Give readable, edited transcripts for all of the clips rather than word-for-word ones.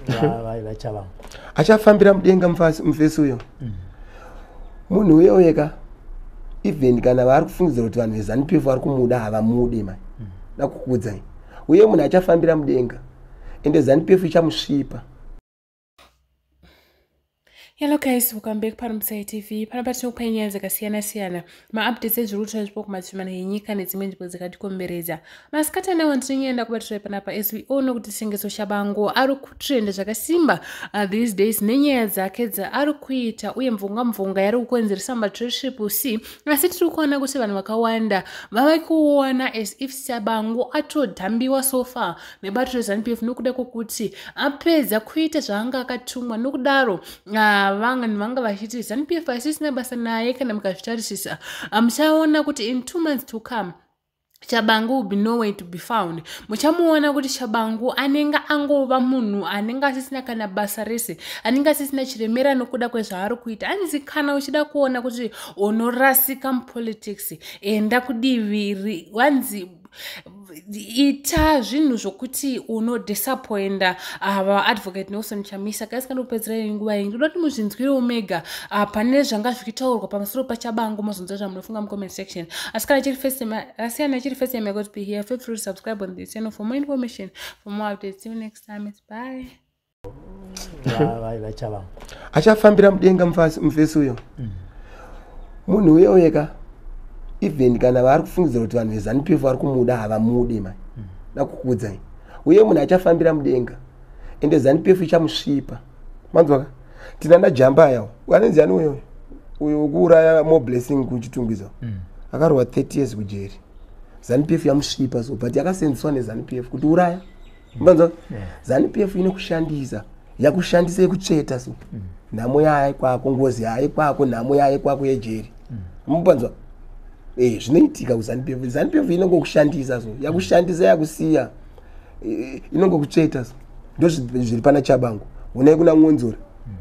Tshabangu achafambira mudenga mufesi uyo munhu uyo weka even kana vari kufungidzira kuti vanhu vezanupf vari kumuda havamude mai nakukudzai uye munhu achafambira mudenga ende zanupf ichamusvipa. Hello guys, welcome back Paramsai TV. Panapa tinokupa nyaya dzakasiyana-siyana, ma-updates ezvirikuitika zvipo kumatsvimana enyika nedzimwe nzvimbo dzakatikomberedza. Masikati nawo ndinonyenda kubatira panapa as we all know kuti Sengeso Tshabangu ari kutrenda zvakasimba these days nenyaya dzake dzaari kuita uye mvunga yari kukonzeresa matraship si, asi tiri kuona kuti vanhu vakawanda vava kuona as if Tshabangu atodhambiwa so far nebato rezanupf nokuda kwokuti apedza kuita zvaanga akatumwa. Nokudaro vanga vachiti zanupf asisina basa naye. Kana mukazvitarisisa muchaona kuti in 2 months to come Tshabangu will be nowhere to be found. Muchamuona kuti Tshabangu anenge angova munhu anenge asisina kana basa rese, anenge asisina chiremera nokuda kwezvaari kuita. Anzi kana uchida kuona kuti unorasika mupolitics, enda kudiviri, wanzi ita zvinhu zvokuti unodisappointa advocate Nelson Chamisa. Guys, kanopedzera nguva iyi ndoda kuti muzvinzwire omega pane zvanga zvikitaurwa pamusoro paChabangu muzonzwa zvamunofunga mucomment section. Asi kana chiri first time I got to be here, feel free to subscribe on this channel for more information, for more updates. See you next time. It's bye. Tshabangu achafambira mudenga mufesi uyo munhu uyo weka even kana vari kufungidzira kuti vanhu vezanupf vari kumuda havamude mai nakukudzai uye munhu achafambira mudenga ende zanupf ichamusvipa. Manzwaka tinana jamba yawo wanenzi ani uyo kuuraya more blessing kuchitungwiza akarohwa 30 years kujeri. Zanupf yamusvipa so but yakasenzeswa nezanupf kuti uraya. Manzwaka zanupf inokushandisa yakushandisa yekutsveta so nhamo yaye kwako, ngozi yaye kwako, nhamo yaye kwako yejeri. Mupanzwa zvinoitika kuzanupf. Zanupf inongokushandisa so yakushandisa yakusiya inongokutsveta so ndo zviri pana Tshabangu. Unai kuna Ngonzora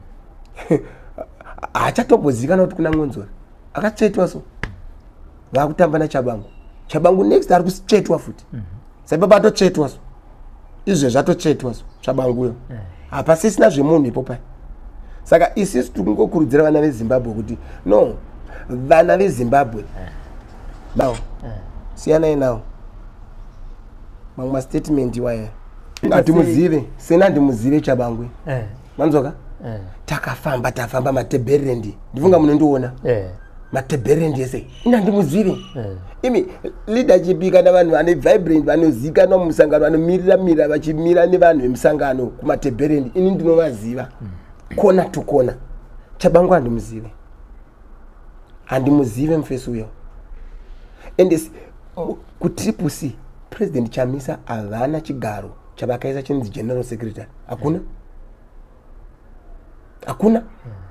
haachatombozikana kuti kuna Ngonzora akatsvetwa so vakutamba naChabangu. Tshabangu next ari kutsvetwa futi saibaba atotsvetwa so izvo zvatotsvetwa so Tshabangu uyo hapasisina zvemunhu ipo pai. Saka isisi tikungokurudzira vana veZimbabwe kuti no, vana veZimbabwe nawo siyanai nawo mamwe mastatement iwaya ngatimuzive sena ndimuzive Tshabangu. Manzoka tafamba mateberendi ndifunga munondiona mateberendi ese ina ndimuzive imi leadership kana vanhu vane vibrant vanozikanwa mumusangano vanomirira vachimira nevanhu vemusangano kumateberendi ini ndinovaziva kona to kona. Tshabangu handimuzive mufesi uyo ende kutriple C President Chamisa havana chigaro chavakaisa chinzi general secretary. Hakuna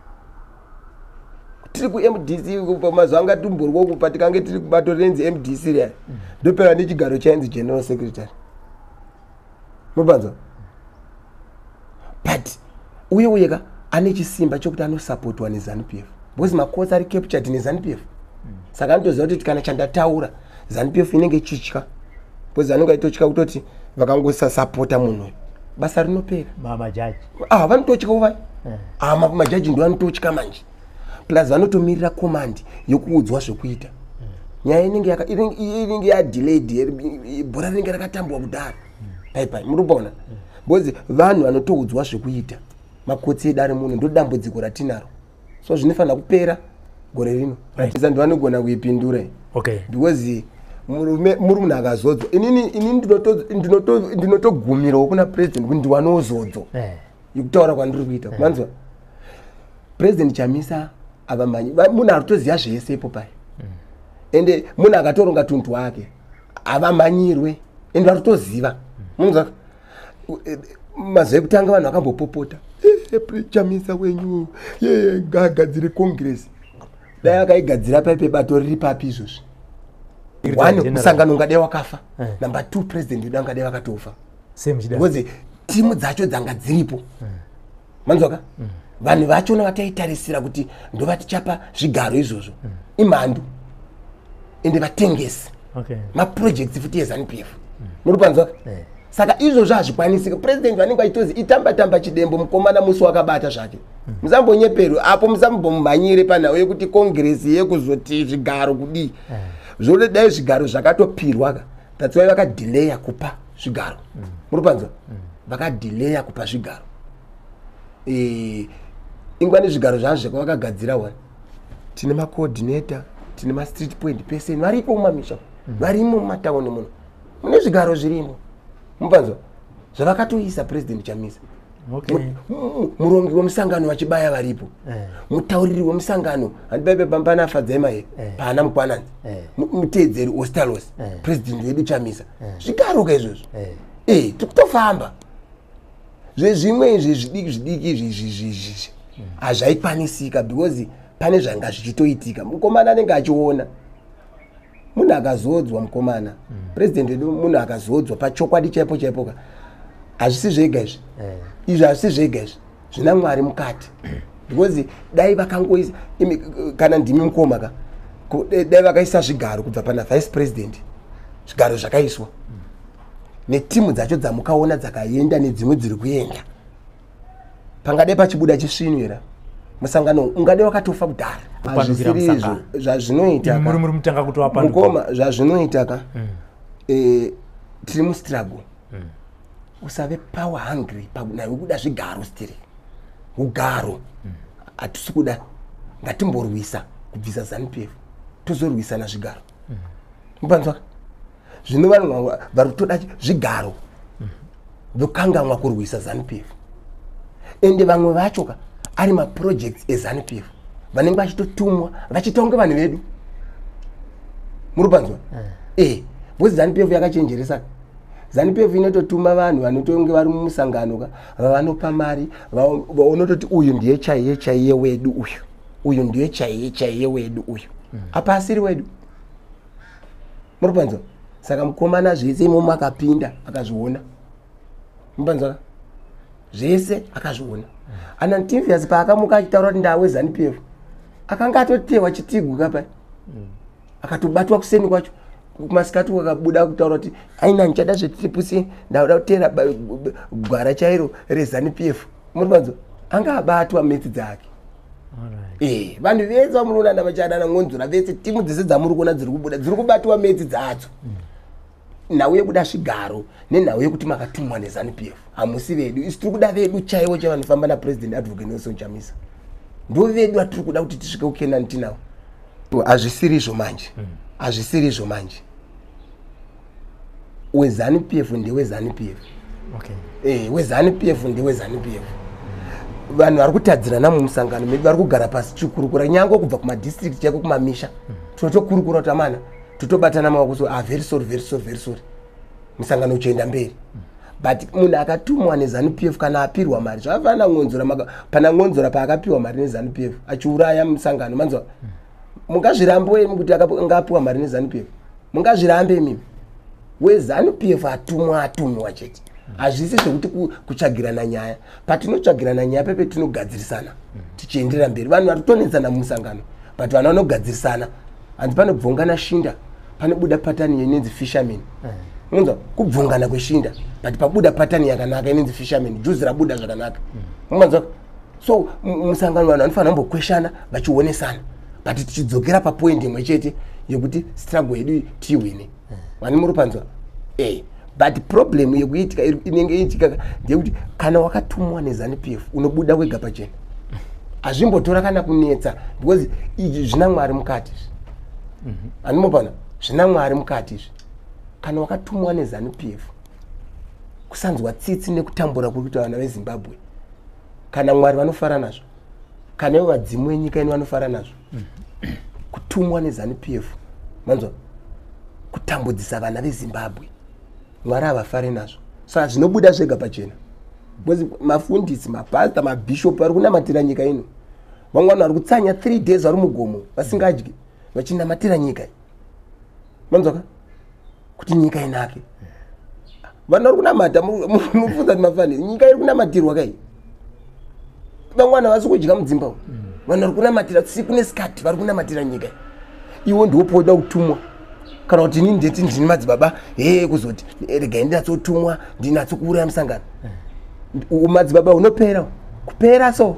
tiri kuMDC pamazuva angatumburwa kupa tikange tiri kubato renzi MDC riya ndopera nechigaro chainzi general secretary. Mupanzwa but uyeka ane chisimba chokuti anosupportwa nezanupf because makosi ari captured nezanupf. Saka anotoziva kuti kana chandataura zanupf inenge ichitya because anenge aitotya kutoti vakangosasapota munhu basa rinopera. majaji vanototya uva majaji ndo anototya manje plus vanotomirira command yokuudzwa zvekuita. Nyaya inenge yadelayed, bhora rinenge rakatambwa kudaro pai murikuona because vanhu vanotoudzwa zvekuita makotsi edu ari muno ndo dambudziko ratinaro so zvinofanira kupera gore rino. Isa ndivanogona kuipindura because muri munhu akazodzwa ini ndinotogumirawo kuna president kuti ndiwanewo zodzo yekutaura kwandiri kuita. Manzwa President Chamisa avamanyi munhu aritoziva zvese ipo pai ende munhu akatoronga tuntu wake avamanyirwe ende aritoziva. Munzwa mazuva ekutanga vanhu vakambopopota Chamisa wenyu ngagadzire congress dai akaigadzira pai pebato riri papi izvozvi. One, musangano ungadai wakafa. Number 2, president wedu angadai vakatofa because timu dzacho dzanga dziripo. Manzwaka vanhu vachona vataitarisira kuti ndo vatichapa zvigaro izvozvo imhandu ende vatengesi maprojects futi ezanupf. Muri panzwa saka izvo zvazvikwanisika president vanenge vachitozi itamba chidembo mukomana musi wakabata zvake musambonyepero apo musambommhanyire panhau yekuti kongresi yekuzoti zvigaro kudii zvode dai zvigaro zvakatopirwa ka that's why vakadhileya kupa zvigaro muri panzwa vakadhileya kupa zvigaro ingwani zvigaro zvazvo zvakavakagadzira wani tine macoordinator tine mastreet point person varipo mumamisha varimo mumatauni muno mune zvigaro zvirimo mupanzwa zvavakatoisa president chamisa murongi wemusangano vachibaya varipo mutauriri wemusangano handibaibe pambanafadzema here paana mukwananzi muteedzeri ostalos president wedu chamisa zvigaro ka izvozvo tikutofamba zvezvimwe izvi zvidiki izvi hazvaikwanisika because pane zvanga zvichitoitika mukomana anenge achiona munhu akazodzwa mukomana president wedu munhu akazodzwa pachokwadi chaipo ka hazvisi zvega izvi hazvisi zvega izvi zvina mwari mukati because dai vakangoisa kana ndimi mukoma ka dai vakaisa zvigaro kubva pana vice president zvigaro zvakaiswa netimu dzacho dzamukaona dzakaenda nedzimwe dziri kuenda pangadai pachibuda chisvinwira musangano ungadai wakatofa kudhara hazvisiri izvo zvazvinoita mukoma zvazvinoita ka tiri mustruggle usave power hungry nawe kuda zvigaro stiri ugaro hatisi kuda ngatimborwisa kubvisa zanupf tozorwisana zvigaro mupanzwa zvino vanhu vari kutoda zvigaro vokanganwa kurwisa zanupf ende vamwe vacho ka ari maprojects ezanupf vanenge vachitotumwa vachitonge vanhu vedu muri panzwa because zanupf yakachenjeresa zanupf inototuma vanhu vanotonge vari mumusangano ka vanopa mari vaonototi uyu ndiye chaiye wedu uyu ndiye chaiye wedu uyu apa asiri wedu muri panzwa saka mukomana zvese imomo akapinda akazviona mupanzwa zvese akazviona anantimfias paakamuka achitaura kuti ndawe zanupf akanga atotewa chitigu kapa akatobatwa kuseni kwacho kumasikati wakabuda kutaura kuti aina ndichada zvetripusi ndauda kutera gwara chairo rezanupf muri panzwa anga abatwa metsi dzake vanhu vese vamunoona ndavachadana ngonzora vese timu dzese dzamuri kuona dziri kubuda dziri kubatwa metsi dzadzo nhau yekuda zvigaro nenhau yekuti makatumwa nezanupf hamusi vedu isi tiri kuda vedu chaivo chavanofamba napresident advocate Nelson Chamisa ndo vedu vatiri kuda kuti tisvike kukenani tinavo hazvisiri izvo manje wezanupf ndewezanupf wezanupf ndewezanupf vanhu vari kutadzirana mumusangano medu vari kugara pasi chikurukura nyange kubva kumadistrict chako kumamisha totokurukura kuti amana totobatana maoko so very sorry musangano uchienda mberi but munhu akatumwa nezanupf kana apirwa mari zvavana ngonzora pana ngonzora paakapiwa mari nezanupf achiuraya musangano manzwa mungazvirambe kuti angapiwa mari nezanupf mungazvirambe mimi wezanupf atumwa chete hazvisi zvekuti kutsvagirana nyaya patinotsvagirana nyaya pepe tinogadzirisana tichienderera mberi vanhu vari kutonetsana mumusangano but vanhu vanogadzirisana handi panobvongana shinda panobuda patani inenzi fisherman unzwa kubvungana kweshinda but pabuda patani yakanaka inenzi fisherman juzi rabuda zvakanaka umanzwa so musangano vanhu vanofanira kumbokweshana vachionesana but tichidzokera papoint imwe chete yekuti struggle yedu tiwine vani muri panzwa but problem yekuitika inenge iitika ndeyekuti kana wakatumwa nezanupf unobuda wega pachena hazvimbotora kana kunetsa because izvi zvina mwari mukati handimopana zvina mwari mukati izvi kana wakatumwa nezanupf kusanzwa tsitsi nekutambura kuri kuita vana vezimbabwe kana mwari vanofara nazvo kana ivo vadzimu venyika ino vanofara nazvo kutumwa nezanupf manzwa kutambudzisa vana vezimbabwe mwari havafari nazvo saka zvinobuda zvega pachena because mafundisi mapasta mabhishop vari kunamatira nyika ino vamwe vanhu vari kutsanya 3 days vari mugomo vasingadyi vachinamatira nyika manzwaka kuti nyika inake vanhu vari kunamata mufunza kuti mafani nyika iri kunamatirwa kai vamwe vanhu havasi kudya mudzimba vanhu vari kunamatira siku nesikati vari kunamatira nyika iwo ndiopoda kutumwa kana kuti inini ndeti ndini madzibaba kuzoti regai ndinatsotumwa ndinatsokuuraya musangano. Madzibaba unopera kupera. So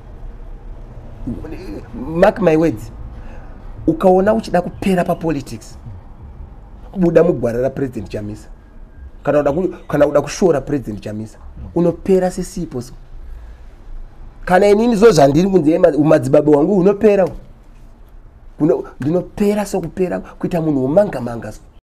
mark my words, ukaona uchida kupera papolitics buda mugwara rapresident Chamisa kana uda kushora president Chamisa unopera sesipo. So kana inini zvandiri kunze madzibaba wangu unopera ndinopera. So kupera kuita munhu womanga manga.